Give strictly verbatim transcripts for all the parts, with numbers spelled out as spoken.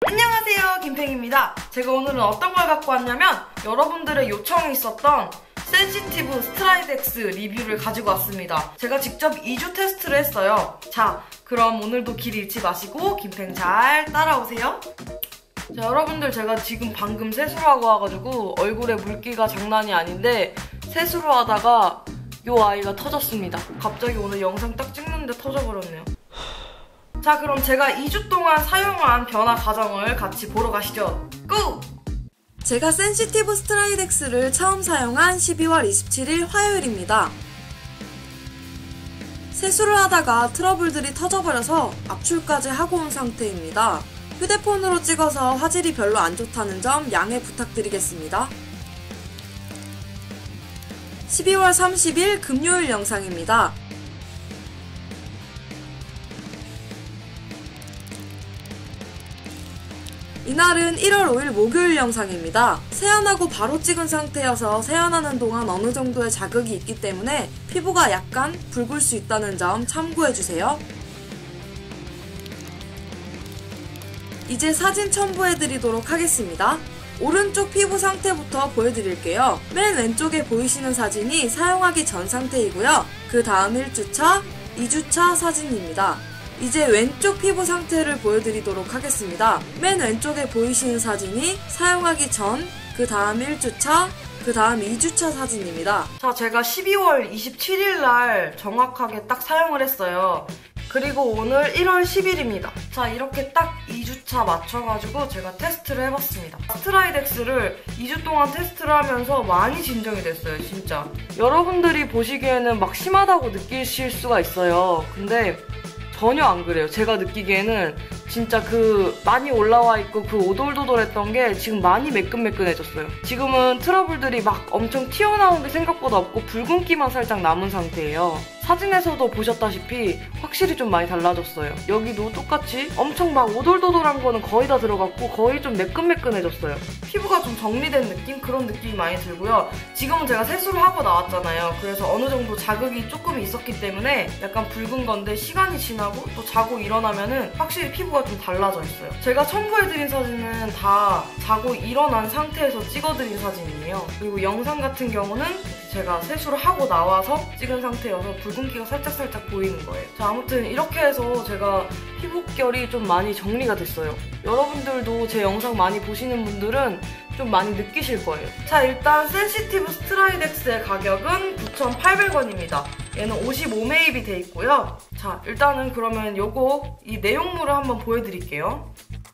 안녕하세요, 김팽입니다. 제가 오늘은 어떤 걸 갖고 왔냐면 여러분들의 요청이 있었던 센시티브 스트라이덱스 리뷰를 가지고 왔습니다. 제가 직접 이 주 테스트를 했어요. 자, 그럼 오늘도 길 잃지 마시고 김팽 잘 따라오세요. 자, 여러분들 제가 지금 방금 세수를 하고 와가지고 얼굴에 물기가 장난이 아닌데 세수를 하다가 요 아이가 터졌습니다. 갑자기 오늘 영상 딱 찍는데 터져버렸네요. 자, 그럼 제가 이 주 동안 사용한 변화 과정을 같이 보러 가시죠. 고! 제가 센시티브 스트라이덱스를 처음 사용한 십이월 이십칠일 화요일입니다. 세수를 하다가 트러블들이 터져버려서 압출까지 하고 온 상태입니다. 휴대폰으로 찍어서 화질이 별로 안 좋다는 점 양해 부탁드리겠습니다. 십이월 삼십일 금요일 영상입니다. 이날은 일월 오일 목요일 영상입니다. 세안하고 바로 찍은 상태여서 세안하는 동안 어느 정도의 자극이 있기 때문에 피부가 약간 붉을 수 있다는 점 참고해주세요. 이제 사진 첨부해드리도록 하겠습니다. 오른쪽 피부 상태부터 보여드릴게요. 맨 왼쪽에 보이시는 사진이 사용하기 전 상태이고요. 그 다음 일 주차, 이 주차 사진입니다. 이제 왼쪽 피부 상태를 보여드리도록 하겠습니다. 맨 왼쪽에 보이시는 사진이 사용하기 전, 그 다음 일 주차, 그 다음 이 주차 사진입니다. 자, 제가 십이월 이십칠일 날 정확하게 딱 사용을 했어요. 그리고 오늘 일월 십일입니다. 자, 이렇게 딱 이 주차 맞춰가지고 제가 테스트를 해봤습니다. 스트라이덱스를 이 주 동안 테스트를 하면서 많이 진정이 됐어요, 진짜. 여러분들이 보시기에는 막 심하다고 느끼실 수가 있어요. 근데 전혀 안 그래요. 제가 느끼기에는 진짜 그 많이 올라와 있고 그 오돌도돌했던 게 지금 많이 매끈매끈해졌어요. 지금은 트러블들이 막 엄청 튀어나온 게 생각보다 없고 붉은기만 살짝 남은 상태예요. 사진에서도 보셨다시피 확실히 좀 많이 달라졌어요. 여기도 똑같이 엄청 막 오돌도돌한 거는 거의 다 들어갔고 거의 좀 매끈매끈해졌어요. 피부가 좀 정리된 느낌? 그런 느낌이 많이 들고요. 지금은 제가 세수를 하고 나왔잖아요. 그래서 어느 정도 자극이 조금 있었기 때문에 약간 붉은 건데 시간이 지나고 또 자고 일어나면은 확실히 피부가 좀 달라져 있어요. 제가 첨부해드린 사진은 다 자고 일어난 상태에서 찍어드린 사진이에요. 그리고 영상 같은 경우는 제가 세수를 하고 나와서 찍은 상태여서 붉은기가 살짝살짝 보이는 거예요. 자, 아무튼 이렇게 해서 제가 피부결이 좀 많이 정리가 됐어요. 여러분들도 제 영상 많이 보시는 분들은 좀 많이 느끼실 거예요. 자, 일단 센시티브 스트라이덱스의 가격은 구천팔백 원입니다. 얘는 오십오 매입이 돼 있고요. 자, 일단은 그러면 요거 이 내용물을 한번 보여드릴게요.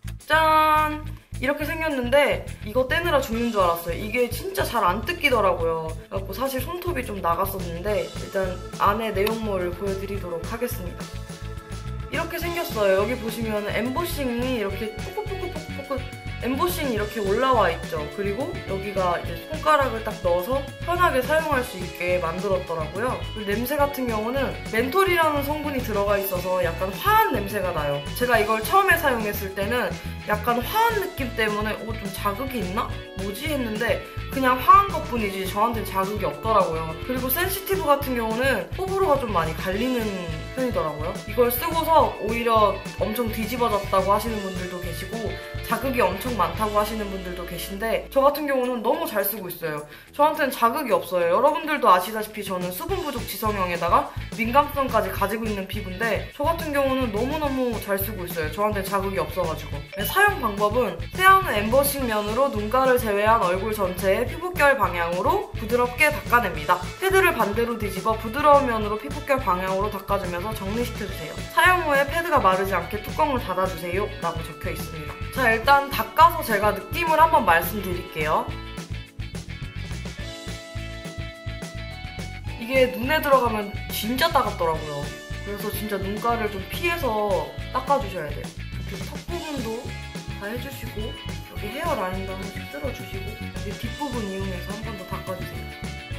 짠! 이렇게 생겼는데 이거 떼느라 죽는 줄 알았어요. 이게 진짜 잘 안 뜯기더라고요. 그래갖고 사실 손톱이 좀 나갔었는데 일단 안에 내용물을 보여드리도록 하겠습니다. 이렇게 생겼어요. 여기 보시면 엠보싱이 이렇게 뽀뽀뽀뽀뽀뽀 엠보싱이 이렇게 올라와 있죠. 그리고 여기가 이제 손가락을 딱 넣어서 편하게 사용할 수 있게 만들었더라고요. 그리고 냄새 같은 경우는 멘톨이라는 성분이 들어가 있어서 약간 화한 냄새가 나요. 제가 이걸 처음에 사용했을 때는 약간 화한 느낌 때문에 어, 좀 자극이 있나? 뭐지? 했는데 그냥 화한 것뿐이지 저한테는 자극이 없더라고요. 그리고 센시티브 같은 경우는 호불호가 좀 많이 갈리는 편이더라고요. 이걸 쓰고서 오히려 엄청 뒤집어졌다고 하시는 분들도 계시고 자극이 엄청 많다고 하시는 분들도 계신데 저 같은 경우는 너무 잘 쓰고 있어요. 저한테는 자극이 없어요. 여러분들도 아시다시피 저는 수분 부족 지성형에다가 민감성까지 가지고 있는 피부인데 저 같은 경우는 너무너무 잘 쓰고 있어요. 저한테는 자극이 없어가지고. 사용 방법은 세안 후 엠버싱 면으로 눈가를 제외한 얼굴 전체에 피부결 방향으로 부드럽게 닦아냅니다. 패드를 반대로 뒤집어 부드러운 면으로 피부결 방향으로 닦아주면서 정리시켜주세요. 사용 후에 패드가 마르지 않게 뚜껑을 닫아주세요 라고 적혀 있습니다. 자, 일단 닦아서 제가 느낌을 한번 말씀드릴게요. 이게 눈에 들어가면 진짜 따갑더라고요. 그래서 진짜 눈가를 좀 피해서 닦아주셔야 돼요. 이렇게 턱 부분도 다 해주시고 여기 헤어라인도 한 번씩 쓸어주시고 여기 뒷부분 이용해서 한 번 더 닦아주세요.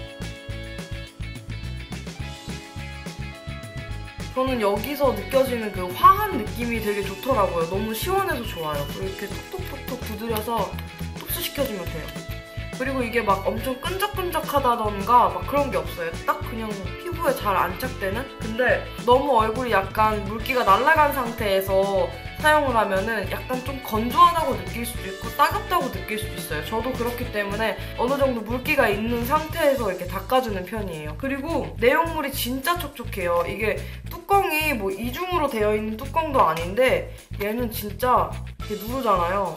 저는 여기서 느껴지는 그 화한 느낌이 되게 좋더라고요. 너무 시원해서 좋아요. 그리고 이렇게 톡톡톡톡 두드려서 흡수시켜주면 돼요. 그리고 이게 막 엄청 끈적끈적하다던가 막 그런 게 없어요. 딱 그냥 피부에 잘 안착되는? 근데 너무 얼굴이 약간 물기가 날아간 상태에서 사용을 하면은 약간 좀 건조하다고 느낄 수도 있고 따갑다고 느낄 수도 있어요. 저도 그렇기 때문에 어느 정도 물기가 있는 상태에서 이렇게 닦아주는 편이에요. 그리고 내용물이 진짜 촉촉해요. 이게 뚜껑이 뭐 이중으로 되어 있는 뚜껑도 아닌데 얘는 진짜 이렇게 누르잖아요.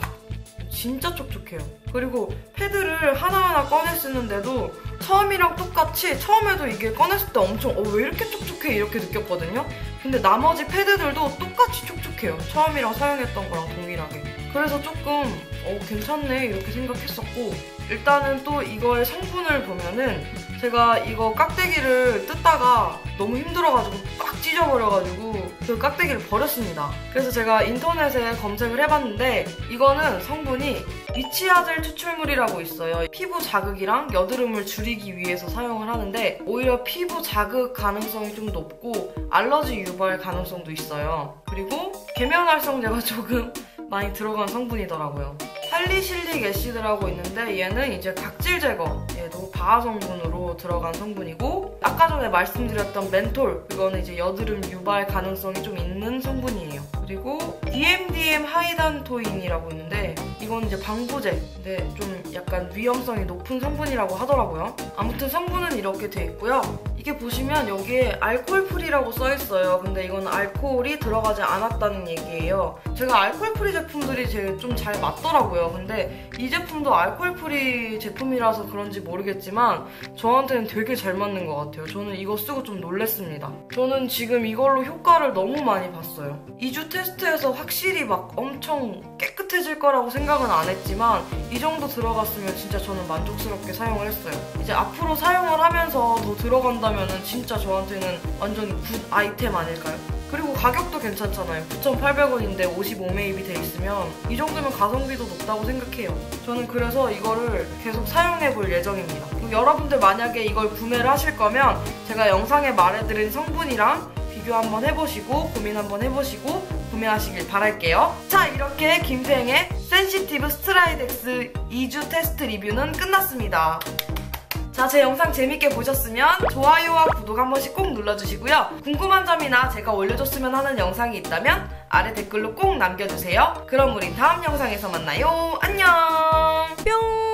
진짜 촉촉해요. 그리고 패드를 하나하나 꺼내 쓰는데도 처음이랑 똑같이 처음에도 이게 꺼냈을 때 엄청 어, 왜 이렇게 촉촉해 이렇게 느꼈거든요. 근데 나머지 패드들도 똑같이 촉촉해요. 처음이랑 사용했던 거랑 동일하게. 그래서 조금 어, 괜찮네 이렇게 생각했었고, 일단은 또 이거의 성분을 보면은 제가 이거 깍대기를 뜯다가 너무 힘들어가지고 꽉 찢어버려가지고 그 깍대기를 버렸습니다. 그래서 제가 인터넷에 검색을 해봤는데 이거는 성분이 미치아젤 추출물이라고 있어요. 피부 자극이랑 여드름을 줄이기 위해서 사용을 하는데 오히려 피부 자극 가능성이 좀 높고 알러지 유발 가능성도 있어요. 그리고 계면활성제가 조금 많이 들어간 성분이더라고요. 살리실릭 애시드라고 있는데 얘는 이제 각질 제거, 얘도 바하 성분으로 들어간 성분이고, 아까 전에 말씀드렸던 멘톨, 이거는 이제 여드름 유발 가능성이 좀 있는 성분이에요. 그리고 디엠디엠 하이단토인이라고 있는데 이건 이제 방부제, 근데 좀 약간 위험성이 높은 성분이라고 하더라고요. 아무튼 성분은 이렇게 돼 있고요. 이게 보시면 여기에 알코올 프리라고 써있어요. 근데 이건 알코올이 들어가지 않았다는 얘기예요. 제가 알코올 프리 제품들이 제가 좀 잘 맞더라고요. 근데 이 제품도 알코올 프리 제품이라서 그런지 모르겠지만 저한테는 되게 잘 맞는 것 같아요. 저는 이거 쓰고 좀 놀랬습니다. 저는 지금 이걸로 효과를 너무 많이 봤어요. 이 주 테스트에서 확실히 막 엄청 깨끗해질 거라고 생각은 안 했지만 이 정도 들어갔으면 진짜 저는 만족스럽게 사용을 했어요. 이제 앞으로 사용을 하면서 더 들어간다면 진짜 저한테는 완전 굿 아이템 아닐까요? 그리고 가격도 괜찮잖아요. 구천팔백 원인데 오십오 매입이 돼 있으면 이 정도면 가성비도 높다고 생각해요. 저는 그래서 이거를 계속 사용해볼 예정입니다. 그리고 여러분들 만약에 이걸 구매를 하실 거면 제가 영상에 말해드린 성분이랑 비교 한번 해보시고 고민 한번 해보시고 구매하시길 바랄게요. 자, 이렇게 김팽의 센시티브 스트라이덱스 이 주 테스트 리뷰는 끝났습니다. 자, 제 영상 재밌게 보셨으면 좋아요와 구독 한 번씩 꼭 눌러주시고요. 궁금한 점이나 제가 올려줬으면 하는 영상이 있다면 아래 댓글로 꼭 남겨주세요. 그럼 우린 다음 영상에서 만나요. 안녕! 뿅!